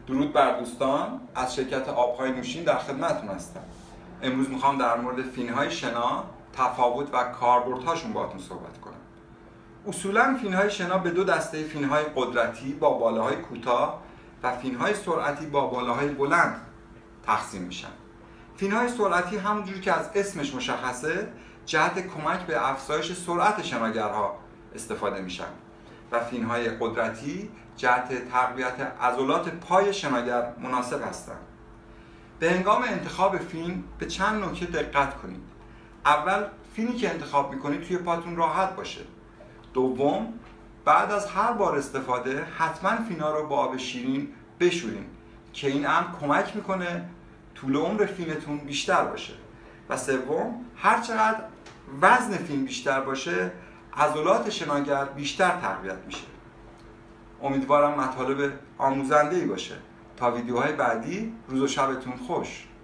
درود بر دوستان، از شرکت آبهای نوشین در خدمتتون هستم. امروز میخوام در مورد فینهای شنا، تفاوت و کاربردهاشون باهاتون صحبت کنم. اصولاً فینهای شنا به دو دسته فینهای قدرتی با بالاهای کوتاه و فینهای سرعتی با بالاهای بلند تقسیم میشن. فینهای سرعتی همونجوری که از اسمش مشخصه جهت کمک به افزایش سرعت شناگرها استفاده میشن و فینهای قدرتی جهت تقویت عضلات پای شناگر مناسب هستند. به هنگام انتخاب فین به چند نکته دقت کنید. اول، فینی که انتخاب میکنید توی پاتون راحت باشه. دوم، بعد از هر بار استفاده حتما فینا رو با آب شیرین بشورین که این امر کمک میکنه طول عمر فینتون بیشتر باشه. و سوم، هر چقدر وزن فین بیشتر باشه عضلات شناگر بیشتر تقویت میشه. امیدوارم مطالب آموزنده‌ای باشه. تا ویدیوهای بعدی، روز و شبتون خوش.